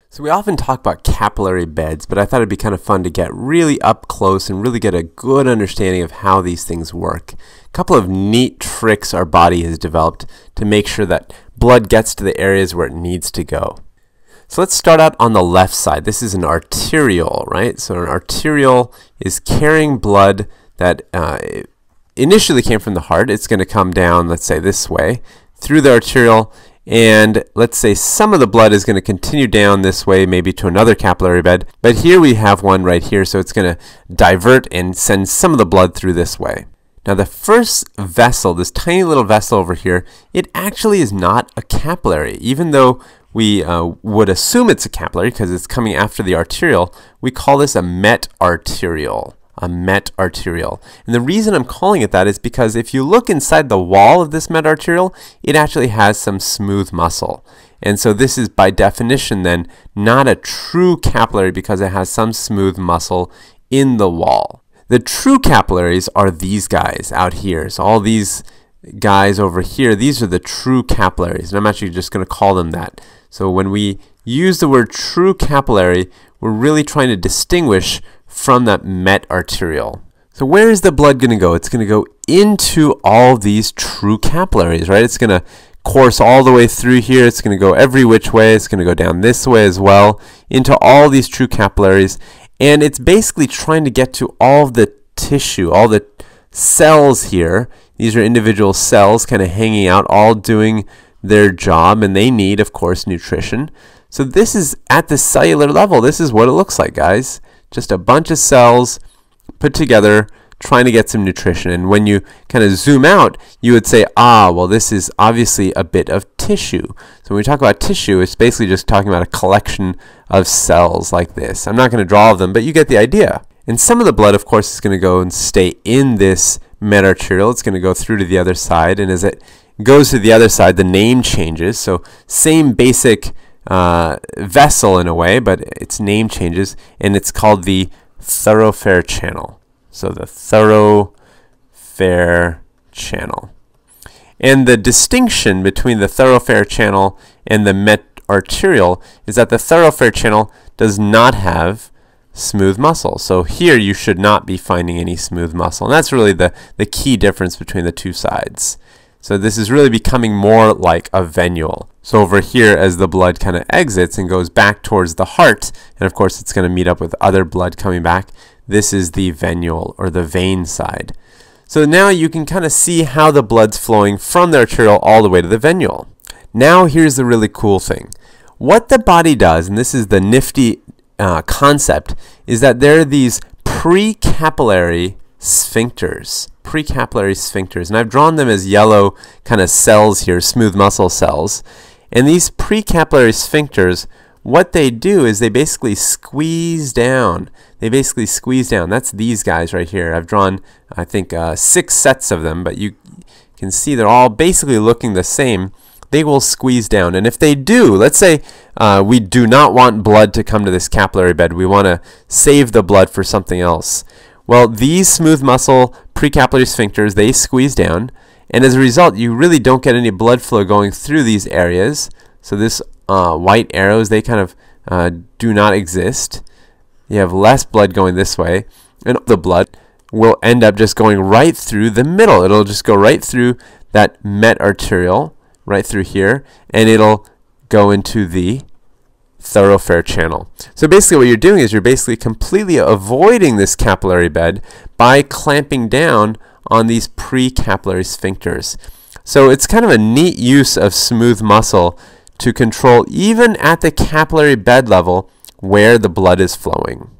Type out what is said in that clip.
So we often talk about capillary beds, but I thought it'd be kind of fun to get really up close and really get a good understanding of how these things work. A couple of neat tricks our body has developed to make sure that blood gets to the areas where it needs to go. So let's start out on the left side. This is an arteriole, right? So an arteriole is carrying blood that initially came from the heart. It's going to come down, let's say this way, through the arteriole, and let's say some of the blood is going to continue down this way, maybe to another capillary bed. But here we have one right here, so it's going to divert and send some of the blood through this way. Now the first vessel, this tiny little vessel over here, it actually is not a capillary. Even though we would assume it's a capillary because it's coming after the arteriole, we call this a metarteriole. A metarteriole. And the reason I'm calling it that is because if you look inside the wall of this metarteriole, it actually has some smooth muscle. And so this is by definition then not a true capillary because it has some smooth muscle in the wall. The true capillaries are these guys out here. So all these guys over here, these are the true capillaries. And I'm actually just going to call them that. So when we use the word true capillary, we're really trying to distinguish from that metarteriole. So where is the blood going to go? It's going to go into all these true capillaries, right? It's going to course all the way through here. It's going to go every which way. It's going to go down this way as well into all these true capillaries. And it's basically trying to get to all of the tissue, all the cells here. These are individual cells kind of hanging out, all doing their job, and they need, of course, nutrition. So this is at the cellular level. This is what it looks like, guys. Just a bunch of cells put together trying to get some nutrition. And when you kind of zoom out, you would say, well, this is obviously a bit of tissue. So when we talk about tissue, it's basically just talking about a collection of cells like this. I'm not going to draw all of them, but you get the idea. And some of the blood, of course, is going to go and stay in this metarteriole. It's going to go through to the other side. And as it goes to the other side, the name changes. So same basic vessel in a way, but its name changes, and it's called the thoroughfare channel. So the thoroughfare channel. And the distinction between the thoroughfare channel and the metarteriole is that the thoroughfare channel does not have smooth muscle. So here you should not be finding any smooth muscle. And that's really the key difference between the two sides. So this is really becoming more like a venule. So over here, as the blood kind of exits and goes back towards the heart, and of course it's going to meet up with other blood coming back, this is the venule or the vein side. So now you can kind of see how the blood's flowing from the arteriole all the way to the venule. Now here's the really cool thing. What the body does, and this is the nifty concept, is that there are these pre-capillary sphincters. Pre-capillary sphincters, and I've drawn them as yellow kind of cells here, smooth muscle cells. And these pre-capillary sphincters, what they do is they basically squeeze down. That's these guys right here. I've drawn, I think, 6 sets of them, but you can see they're all basically looking the same. They will squeeze down, and if they do, let's say we do not want blood to come to this capillary bed. We want to save the blood for something else. Well, these smooth muscle precapillary sphincters, they squeeze down, and as a result, you really don't get any blood flow going through these areas. So this white arrows, they kind of do not exist. You have less blood going this way, and the blood will end up just going right through the middle. It'll just go right through that metarteriole, right through here, and it'll go into the thoroughfare channel. So basically what you're doing is you're basically completely avoiding this capillary bed by clamping down on these pre-capillary sphincters. So it's kind of a neat use of smooth muscle to control even at the capillary bed level where the blood is flowing.